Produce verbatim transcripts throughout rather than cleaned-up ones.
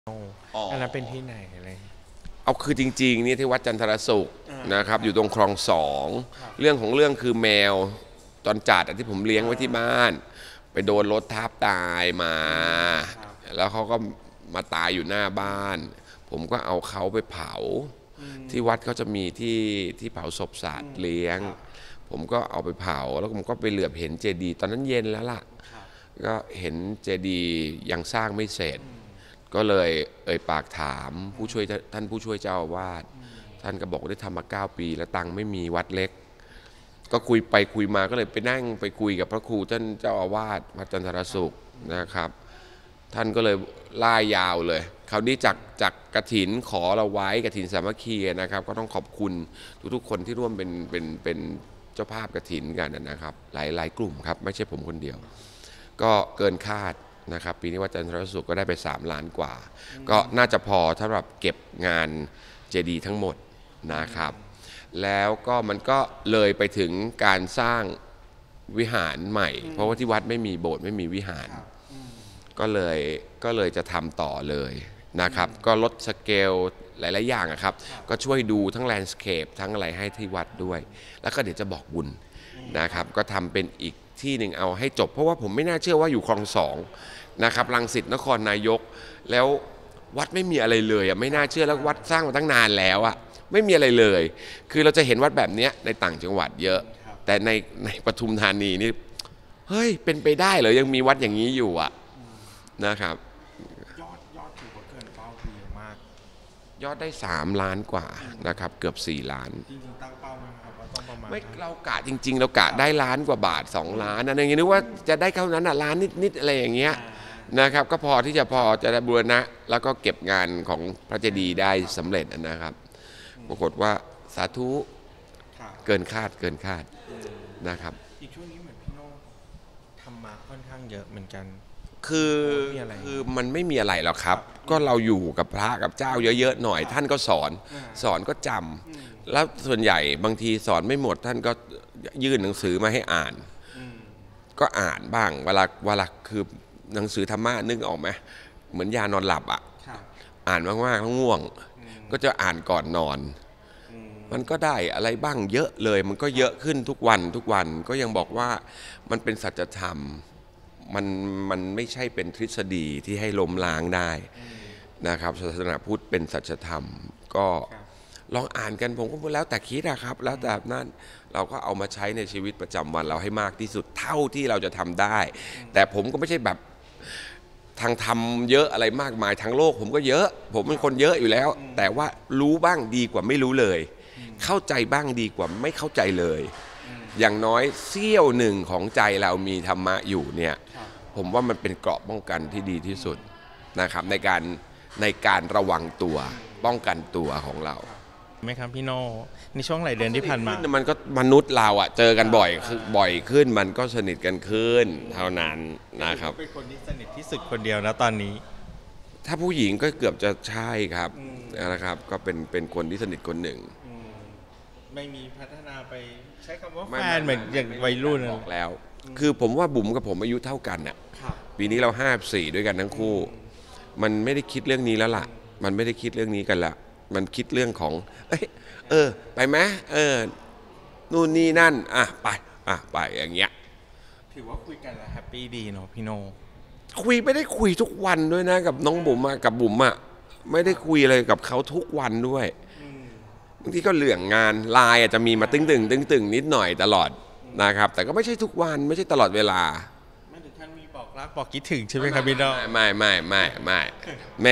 อันนั้นเป็นที่ไหนอะไรเอาคือจริงๆนี่ที่วัดจันทรสุขนะครับอยู่ตรงคลองสองเรื่องของเรื่องคือแมวตอนจัดที่ผมเลี้ยงไว้ที่บ้านไปโดนรถทับตายมาแล้วเขาก็มาตายอยู่หน้าบ้านผมก็เอาเขาไปเผาที่วัดเขาจะมีที่ที่เผาศพสัตว์เลี้ยงผมก็เอาไปเผาแล้วผมก็ไปเหลือบเห็นเจดีย์ตอนนั้นเย็นแล้วล่ะก็เห็นเจดีย์ยังสร้างไม่เสร็จก็เลยเอ่ยปากถามผู้ช่วยท่านผู้ช่วยเจ้าอาวาสท่านก็บอกว่าได้ทำมาเก้าปีแล้วตังค์ไม่มีวัดเล็กก็คุยไปคุยมาก็เลยไปนั่งไปคุยกับพระครูท่านเจ้าอาวาสวัดจันทรสุขนะครับท่านก็เลยล่ายาวเลยคราวนี้จากจากกฐินขอเราไว้กฐินสามัคคีนะครับก็ต้องขอบคุณทุกๆคนที่ร่วมเป็นเป็นเป็นเจ้าภาพกฐินกันนะครับหลายหลายกลุ่มครับไม่ใช่ผมคนเดียวก็เกินคาดนะครับปีนี้วัดจันทรสุขก็ได้ไปสามล้านกว่าก็น่าจะพอสำหรับเก็บงานเจดีย์ทั้งหมดนะครับแล้วก็มันก็เลยไปถึงการสร้างวิหารใหม่เพราะว่าที่วัดไม่มีโบสถ์ไม่มีวิหารก็เลยก็เลยจะทำต่อเลยนะครับก็ลดสเกลหลายๆอย่างครับก็ช่วยดูทั้งแลนด์สเคปทั้งอะไรให้ที่วัดด้วยแล้วก็เดี๋ยวจะบอกบุญนะครับก็ทำเป็นอีกที่หนึ่งเอาให้จบเพราะว่าผมไม่น่าเชื่อว่าอยู่คลองสองนะครับรังสิตนครนายกแล้ววัดไม่มีอะไรเลยอ่ะไม่น่าเชื่อแล้ววัดสร้างมาตั้งนานแล้วอ่ะไม่มีอะไรเลยคือเราจะเห็นวัดแบบนี้ในต่างจังหวัดเยอะแต่ในในปทุมธานีนี่เฮ้ยเป็นไปได้เหรอยังมีวัดอย่างนี้อยู่อ่ะนะครับยอดยอดถือว่าเกินเป้าเยอะมากยอดได้สามล้านกว่านะครับเกือบสี่ล้านจริงๆตั้งเป้าไหมครับว่าต้องประมาณไม่เรากะจริงๆเรากะได้ล้านกว่าบาทสองล้านนะอย่างนี้นึกว่าจะได้เท่านั้นอ่ะล้านนิดๆอะไรอย่างเงี้ยนะครับก็พอที่จะพอจะได้บูรณะแล้วก็เก็บงานของพระเจดีย์ได้สำเร็จนะครับปรากฏว่าสาธุเกินคาดเกินคาดนะครับอีกช่วงนี้เหมือนพี่โน่ทำมาค่อนข้างเยอะเหมือนกันคือคือมันไม่มีอะไรหรอกครับก็เราอยู่กับพระกับเจ้าเยอะๆหน่อยท่านก็สอนสอนก็จำแล้วส่วนใหญ่บางทีสอนไม่หมดท่านก็ยื่นหนังสือมาให้อ่านก็อ่านบ้างเวลาเวลาคือหนังสือธรรมะนึกออกไหมเหมือนยานอนหลับอ่ะอ่านมากๆแล้วง่วงก็จะอ่านก่อนนอนมันก็ได้อะไรบ้างเยอะเลยมันก็เยอะขึ้นทุกวันทุกวันก็ยังบอกว่ามันเป็นสัจธรรมมันมันไม่ใช่เป็นทฤษฎีที่ให้ล้มล้างได้นะครับศาสนาพุทธเป็นสัจธรรมก็ลองอ่านกันผมก็พูดแล้วแต่คิดนะครับแล้วแต่นั้นเราก็เอามาใช้ในชีวิตประจำวันเราให้มากที่สุดเท่าที่เราจะทำได้แต่ผมก็ไม่ใช่แบบทางธรรมเยอะอะไรมากมายทางโลกผมก็เยอะผมเป็นคนเยอะอยู่แล้วแต่ว่ารู้บ้างดีกว่าไม่รู้เลยเข้าใจบ้างดีกว่าไม่เข้าใจเลยอย่างน้อยเสี้ยวหนึ่งของใจเรามีธรรมะอยู่เนี่ยผมว่ามันเป็นเกราะป้องกันที่ดีที่สุดนะครับในการในการระวังตัวป้องกันตัวของเราไหมครับพี่โน่ในช่วงหลายเดือนที่ผ่านมามันก็มนุษย์เราอ่ะเจอกันบ่อยคือบ่อยขึ้นมันก็สนิทกันขึ้นเท่านั้นนะครับเป็นคนที่สนิทที่สุดคนเดียวนะตอนนี้ถ้าผู้หญิงก็เกือบจะใช่ครับนะครับก็เป็นเป็นคนที่สนิทคนหนึ่งไม่มีพัฒนาไปใช้คำว่าแฟนเหมือนอย่างวัยรุ่นบอกแล้วคือผมว่าบุ๋มกับผมอายุเท่ากันน่ะปีนี้เราห้าสี่ด้วยกันทั้งคู่มันไม่ได้คิดเรื่องนี้แล้วล่ะมันไม่ได้คิดเรื่องนี้กันละมันคิดเรื่องของเอ้ยเออไปไหมเออนู่นนี่นั่นอ่ะไปอ่ะไปอย่างเงี้ยถือว่าคุยกันแล้วแฮปปี้ดีเนาะพี่โนคุยไม่ได้คุยทุกวันด้วยนะกับน้องบุ๋มอะกับบุ๋มอะไม่ได้คุยอะไรกับเขาทุกวันด้วยบางทีก็เรื่องงานไลน์อาจจะมีมาตึงตึงตึงตึงนิดหน่อยตลอดนะครับแต่ก็ไม่ใช่ทุกวันไม่ใช่ตลอดเวลาไม่ถึงขั้นมีบอกรักบอกคิดถึงใช่ไหมครับพี่โนไม่ไม่ไม่ไม่แหม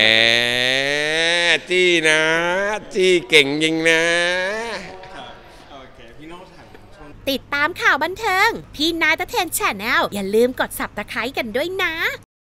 จี้นะจี้เก่งจริงนะติดตามข่าวบันเทิงพี่นายตะเทนแชนแนลอย่าลืมกด ซับสไครบ์ กันด้วยนะ